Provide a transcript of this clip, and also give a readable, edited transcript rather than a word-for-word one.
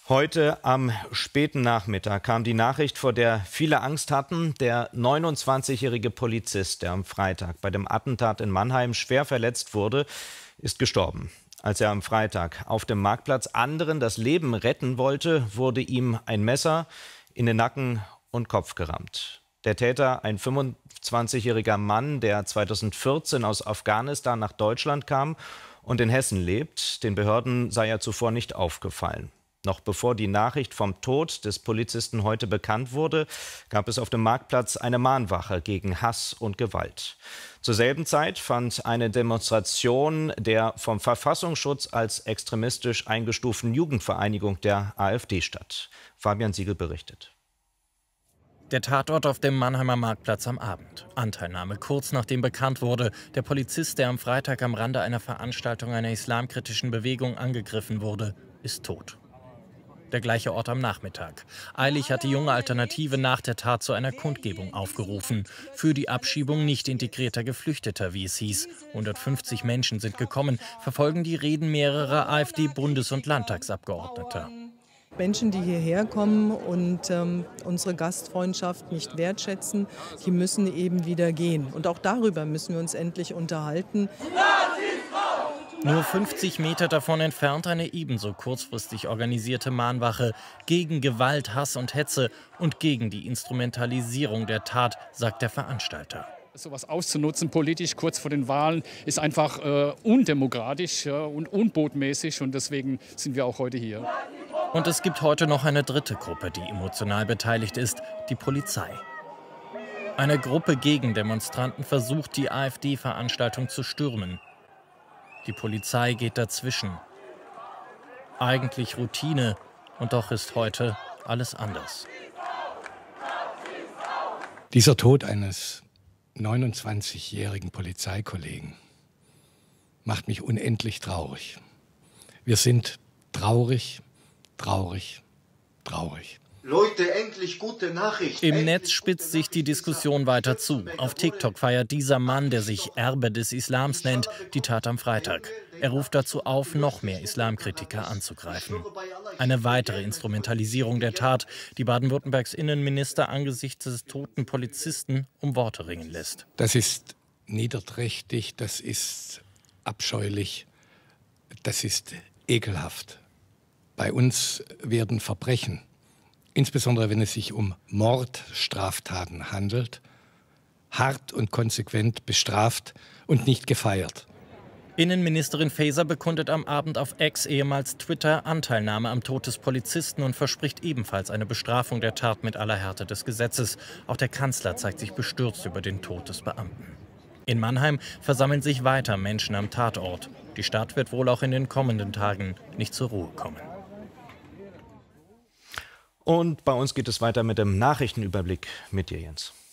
Heute am späten Nachmittag kam die Nachricht, vor der viele Angst hatten. Der 29-jährige Polizist, der am Freitag bei dem Attentat in Mannheim schwer verletzt wurde, ist gestorben. Als er am Freitag auf dem Marktplatz anderen das Leben retten wollte, wurde ihm ein Messer in den Nacken und Kopf gerammt. Der Täter, ein 25-jähriger Mann, der 2014 aus Afghanistan nach Deutschland kam und in Hessen lebt. Den Behörden sei er zuvor nicht aufgefallen. Noch bevor die Nachricht vom Tod des Polizisten heute bekannt wurde, gab es auf dem Marktplatz eine Mahnwache gegen Hass und Gewalt. Zur selben Zeit fand eine Demonstration der vom Verfassungsschutz als extremistisch eingestuften Jugendvereinigung der AfD statt. Fabian Siegel berichtet. Der Tatort auf dem Mannheimer Marktplatz am Abend. Anteilnahme kurz nachdem bekannt wurde, der Polizist, der am Freitag am Rande einer Veranstaltung einer islamkritischen Bewegung angegriffen wurde, ist tot. Der gleiche Ort am Nachmittag. Eilig hat die Junge Alternative nach der Tat zu einer Kundgebung aufgerufen. Für die Abschiebung nicht integrierter Geflüchteter, wie es hieß. 150 Menschen sind gekommen, verfolgen die Reden mehrerer AfD-Bundes- und Landtagsabgeordneter. Menschen, die hierher kommen und unsere Gastfreundschaft nicht wertschätzen, die müssen eben wieder gehen. Und auch darüber müssen wir uns endlich unterhalten. Nur 50 Meter davon entfernt eine ebenso kurzfristig organisierte Mahnwache gegen Gewalt, Hass und Hetze und gegen die Instrumentalisierung der Tat, sagt der Veranstalter. Sowas auszunutzen politisch kurz vor den Wahlen ist einfach undemokratisch und unbotmäßig, und deswegen sind wir auch heute hier. Und es gibt heute noch eine dritte Gruppe, die emotional beteiligt ist, die Polizei. Eine Gruppe Gegendemonstranten versucht, die AfD-Veranstaltung zu stürmen. Die Polizei geht dazwischen. Eigentlich Routine, und doch ist heute alles anders. Dieser Tod eines 29-jährigen Polizeikollegen macht mich unendlich traurig. Wir sind traurig, traurig, traurig. Leute, endlich gute Nachricht. Im Netz spitzt sich die Diskussion weiter zu. Auf TikTok feiert dieser Mann, der sich Erbe des Islams nennt, die Tat am Freitag. Er ruft dazu auf, noch mehr Islamkritiker anzugreifen. Eine weitere Instrumentalisierung der Tat, die Baden-Württembergs Innenminister angesichts des toten Polizisten um Worte ringen lässt. Das ist niederträchtig, das ist abscheulich, das ist ekelhaft. Bei uns werden Verbrechen, insbesondere wenn es sich um Mordstraftaten handelt, hart und konsequent bestraft und nicht gefeiert. Innenministerin Faeser bekundet am Abend auf X, ehemals Twitter, Anteilnahme am Tod des Polizisten und verspricht ebenfalls eine Bestrafung der Tat mit aller Härte des Gesetzes. Auch der Kanzler zeigt sich bestürzt über den Tod des Beamten. In Mannheim versammeln sich weiter Menschen am Tatort. Die Stadt wird wohl auch in den kommenden Tagen nicht zur Ruhe kommen. Und bei uns geht es weiter mit dem Nachrichtenüberblick mit dir, Jens.